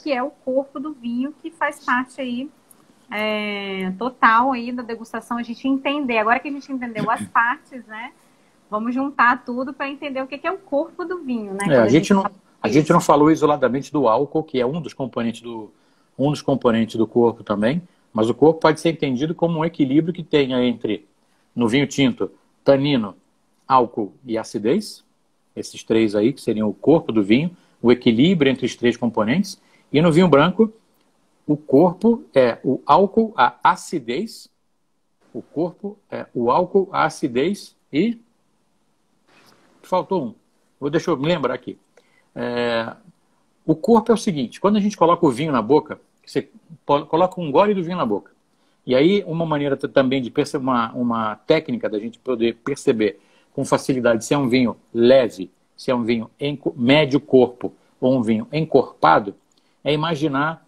que é o corpo do vinho, que faz parte aí total aí da degustação, a gente entender. Agora que a gente entendeu as partes, né? Vamos juntar tudo para entender o que é o corpo do vinho, né? A gente não falou isoladamente do álcool, que é um dos componentes do corpo também, mas o corpo pode ser entendido como um equilíbrio que tenha entre, no vinho tinto, tanino, álcool e acidez, esses três aí, que seriam o corpo do vinho, o equilíbrio entre os três componentes, e no vinho branco, o corpo é o álcool, a acidez, o corpo é o álcool, a acidez e... Faltou um. Deixa eu me lembrar aqui. O corpo é o seguinte, quando a gente coloca o vinho na boca, você coloca um gole do vinho na boca. E aí, uma maneira também de perceber, uma técnica da gente poder perceber com facilidade se é um vinho leve, se é um vinho médio corpo ou um vinho encorpado, é imaginar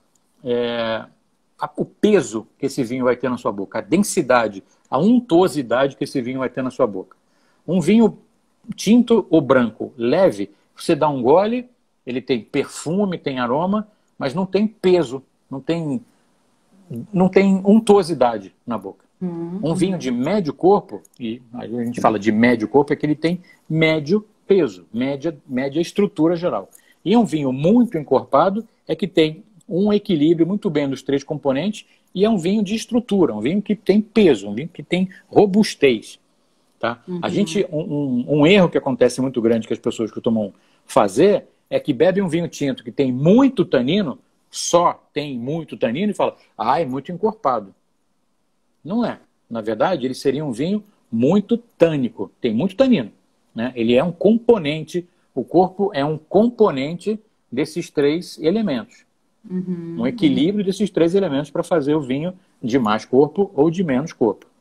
o peso que esse vinho vai ter na sua boca, a densidade, a untuosidade que esse vinho vai ter na sua boca. Um vinho tinto ou branco leve, você dá um gole, ele tem perfume, tem aroma, mas não tem peso, não tem untuosidade na boca. Um vinho de médio corpo, e a gente fala de médio corpo, é que ele tem médio peso, média estrutura geral. E um vinho muito encorpado é que tem um equilíbrio muito bem dos três componentes e é um vinho de estrutura, um vinho que tem peso, um vinho que tem robustez. Tá? A gente, um erro que acontece muito grande que as pessoas costumam fazer é que bebem um vinho tinto que tem muito tanino, só tem muito tanino e fala, é muito encorpado. Não é. Na verdade, ele seria um vinho muito tânico, tem muito tanino. Né? Ele é um componente, o corpo é um componente desses três elementos. Um equilíbrio desses três elementos para fazer o vinho de mais corpo ou de menos corpo.